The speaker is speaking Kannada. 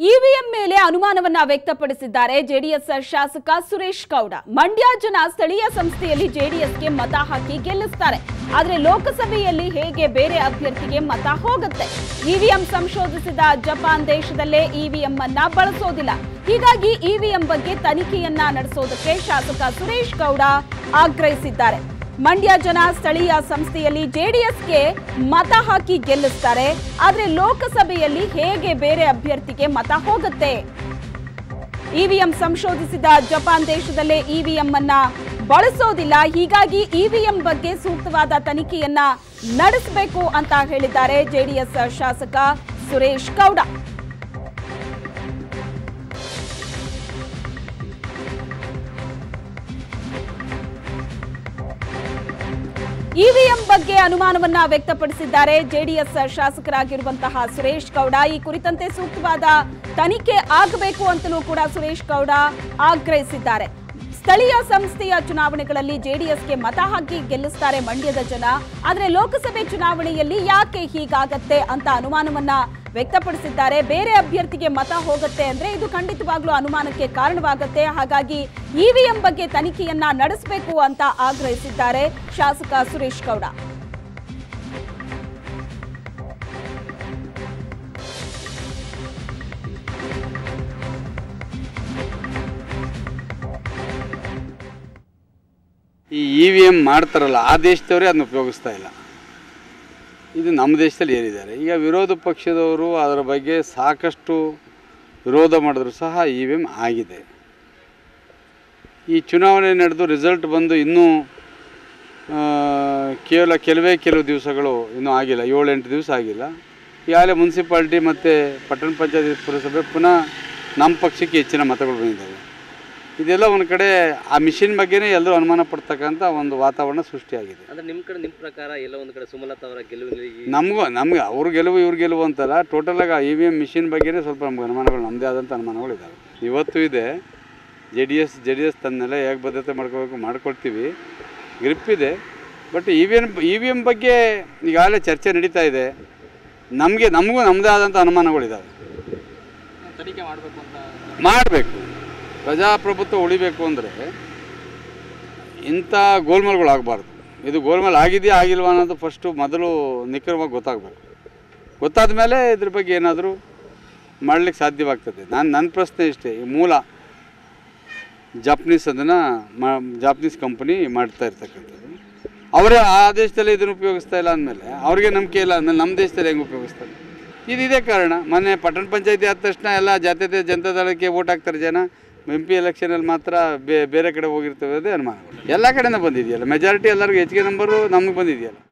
EVM ಮೇಲೆ ಅನುಮಾನವನ್ನ ವ್ಯಕ್ತಪಡಿಸಿದ್ದಾರೆ JDS ಶಾಸಕ ಸುರೇಶ್ ಗೌಡ. ಮಂಡ್ಯ ಜನ ಸ್ಥಳೀಯ ಸಂಸ್ಥೆಯಲ್ಲಿ JDSಗೆ ಮತ ಹಾಕಿ ಗೆಲ್ಲಿಸುತ್ತಾರೆ. ಆದರೆ ಲೋಕಸಭೆಯಲ್ಲಿ ಹೇಗೆ ಬೇರೆ ಅಭ್ಯರ್ಥಿಗೆ ಮತ ಹೋಗುತ್ತೆ. EVM ಸಂಶೋಧಿಸಿದ ಜಪಾನ್ ದೇಶದಲ್ಲೇ EVM ಅನ್ನ ಬಳಸೋದಿಲ್ಲ. ಹೀಗಾಗಿ EVM ಬಗ್ಗೆ ತನಿಖೆಯನ್ನ ನಡೆಸೋದಕ್ಕೆ ಶಾಸಕ ಸುರೇಶ್ ಗೌಡ ಆಗ್ರಹಿಸಿದ್ದಾರೆ. ಮಂಡ್ಯ ಜನ ಸ್ಥಳೀಯ ಸಂಸ್ಥೆಯಲ್ಲಿ JDSಗೆ ಮತ ಹಾಕಿ ಗೆಲ್ಲಿಸುತ್ತಾರೆ. ಆದರೆ ಲೋಕಸಭೆಯಲ್ಲಿ ಹೇಗೆ ಬೇರೆ ಅಭ್ಯರ್ಥಿಗೆ ಮತ ಹೋಗುತ್ತೆ. EVM ಸಂಶೋಧಿಸಿದ ಜಪಾನ್ ದೇಶದಲ್ಲೇ EVM ಅನ್ನ ಬಳಸೋದಿಲ್ಲ. ಹೀಗಾಗಿ EVM ಬಗ್ಗೆ ಸೂಕ್ತವಾದ ತನಿಖೆಯನ್ನ ನಡೆಸಬೇಕು ಅಂತ ಹೇಳಿದ್ದಾರೆ JDS ಶಾಸಕ ಸುರೇಶ್ ಗೌಡ. EVM ಬಗ್ಗೆ ಅನುಮಾನವನ್ನ ವ್ಯಕ್ತಪಡಿಸಿದ್ದಾರೆ JDS ಶಾಸಕರಾಗಿರುವಂತಹ ಸುರೇಶ್ ಗೌಡ. ಈ ಕುರಿತಂತೆ ಸೂಕ್ತವಾದ ತನಿಖೆ ಆಗಬೇಕು ಅಂತಲೂ ಕೂಡ ಸುರೇಶ್ ಗೌಡ ಆಗ್ರಹಿಸಿದ್ದಾರೆ. ಸ್ಥಳೀಯ ಸಂಸ್ಥೆಯ ಚುನಾವಣೆಗಳಲ್ಲಿ JDSಗೆ ಮತ ಹಾಕಿ ಗೆಲ್ಲಿಸುತ್ತಾರೆ ಮಂಡ್ಯದ ಜನ. ಆದರೆ ಲೋಕಸಭೆ ಚುನಾವಣೆಯಲ್ಲಿ ಯಾಕೆ ಹೀಗಾಗತ್ತೆ ಅಂತ ಅನುಮಾನವನ್ನ ವ್ಯಕ್ತಪಡಿಸಿದ್ದಾರೆ. ಬೇರೆ ಅಭ್ಯರ್ಥಿಗೆ ಮತ ಹೋಗುತ್ತೆ ಅಂದ್ರೆ ಇದು ಖಂಡಿತವಾಗ್ಲೂ ಅನುಮಾನಕ್ಕೆ ಕಾರಣವಾಗುತ್ತೆ. ಹಾಗಾಗಿ EVM ಬಗ್ಗೆ ತನಿಖೆಯನ್ನ ನಡೆಸಬೇಕು ಅಂತ ಆಗ್ರಹಿಸಿದ್ದಾರೆ ಶಾಸಕ ಸುರೇಶ್ ಗೌಡ. ಈ EVM ಮಾಡ್ತಾರಲ್ಲ ಆ ದೇಶದವರೇ ಅದನ್ನ ಉಪಯೋಗಿಸ್ತಾ ಇಲ್ಲ. ಇದು ನಮ್ಮ ದೇಶದಲ್ಲಿ ಏನಿದ್ದಾರೆ. ಈಗ ವಿರೋಧ ಪಕ್ಷದವರು ಅದರ ಬಗ್ಗೆ ಸಾಕಷ್ಟು ವಿರೋಧ ಮಾಡಿದ್ರು ಸಹ EVM ಆಗಿದೆ. ಈ ಚುನಾವಣೆ ನಡೆದು ರಿಸಲ್ಟ್ ಬಂದು ಇನ್ನೂ ಕೆಲವು ದಿವಸಗಳು ಇನ್ನೂ ಆಗಿಲ್ಲ, 7-8 ದಿವಸ ಆಗಿಲ್ಲ. ಈಗಾಗಲೇ ಮುನ್ಸಿಪಾಲ್ಟಿ ಮತ್ತು ಪಟ್ಟಣ ಪಂಚಾಯತ್ ಪುರಸಭೆ ಪುನಃ ನಮ್ಮ ಪಕ್ಷಕ್ಕೆ ಹೆಚ್ಚಿನ ಮತಗಳು ಬಂದಿದ್ದಾವೆ. ಇದೆಲ್ಲ ಒಂದು ಕಡೆ ಆ ಮಿಷಿನ್ ಬಗ್ಗೆನೇ ಎಲ್ಲರೂ ಅನುಮಾನ ಪಡ್ತಕ್ಕಂಥ ಒಂದು ವಾತಾವರಣ ಸೃಷ್ಟಿಯಾಗಿದೆ. ಅಂದರೆ ನಿಮ್ಮ ಪ್ರಕಾರ ಎಲ್ಲ ಒಂದು ಕಡೆ ಸುಮಲತಾ ಅವರ ನಮಗೆ ಅವ್ರ ಗೆಲುವು ಇವ್ರ ಗೆಲುವು ಅಂತಲ್ಲ, ಟೋಟಲಾಗಿ EVM ಮಿಷಿನ್ ಬಗ್ಗೆನೇ ಸ್ವಲ್ಪ ನಮ್ಗೆ ಅನುಮಾನಗಳು, ನಮ್ಮದೇ ಆದಂಥ ಅನುಮಾನಗಳಿದ್ದಾವೆ. ಇವತ್ತು ಇದೆ JDS ತನ್ನೆಲ್ಲ ಹೇಗೆ ಬದ್ಧತೆ ಮಾಡ್ಕೊಳ್ತೀವಿ, ಗ್ರಿಪ್ ಇದೆ. ಬಟ್ EVM ಬಗ್ಗೆ ಈಗಾಗಲೇ ಚರ್ಚೆ ನಡೀತಾ ಇದೆ. ನಮಗೂ ನಮ್ಮದೇ ಆದಂಥ ಅನುಮಾನಗಳಿದ್ದಾವೆ. ತನಿಖೆ ಮಾಡಬೇಕು ಅಂತ ಮಾಡಬೇಕು. ಪ್ರಜಾಪ್ರಭುತ್ವ ಉಳಿಬೇಕು ಅಂದರೆ ಇಂಥ ಗೋಲ್ಮಾಲ್ಗಳಾಗಬಾರ್ದು. ಇದು ಗೋಲ್ಮಾಲ್ ಆಗಿದೆಯಾ ಆಗಿಲ್ವಾ ಅನ್ನೋದು ಮೊದಲು ನಿಖರವಾಗಿ ಗೊತ್ತಾಗಬೇಕು. ಗೊತ್ತಾದ ಮೇಲೆ ಇದ್ರ ಬಗ್ಗೆ ಏನಾದರೂ ಮಾಡಲಿಕ್ಕೆ ಸಾಧ್ಯವಾಗ್ತದೆ. ನನ್ನ ಪ್ರಶ್ನೆ ಇಷ್ಟೇ, ಈ ಮೂಲ ಜಾಪನೀಸ್ ಕಂಪನಿ ಮಾಡ್ತಾ ಇರ್ತಕ್ಕಂಥದ್ದು, ಅವರೇ ಆ ದೇಶದಲ್ಲಿ ಇದನ್ನು ಉಪಯೋಗಿಸ್ತಾ ಇಲ್ಲ ಅಂದಮೇಲೆ ಅವ್ರಿಗೆ ನಂಬಿಕೆ ಇಲ್ಲ ಅಂದಮೇಲೆ ನಮ್ಮ ದೇಶದಲ್ಲಿ ಹೆಂಗೆ ಉಪಯೋಗಿಸ್ತಾರೆ? ಇದೇ ಕಾರಣ. ಮೊನ್ನೆ ಪಟ್ಟಣ ಪಂಚಾಯತಿ ಆದ ತಕ್ಷಣ ಎಲ್ಲ ಜಾತ್ಯತೀತ ಜನತಾದಳಕ್ಕೆ ವೋಟ್ ಹಾಕ್ತಾರೆ ಜನ. MP ಎಲೆಕ್ಷನಲ್ಲಿ ಮಾತ್ರ ಬೇರೆ ಕಡೆ ಹೋಗಿರ್ತವೆ ಅನುಮಾನಗಳು. ಎಲ್ಲ ಕಡೆಯಿಂದ ಬಂದಿದೆಯಲ್ಲ, ಮೆಜಾರಿಟಿ ಎಲ್ಲರಿಗೂ ಹೆಚ್ಚಿಗೆ ನಂಬರು ನಮಗೆ ಬಂದಿದೆಯಲ್ಲ.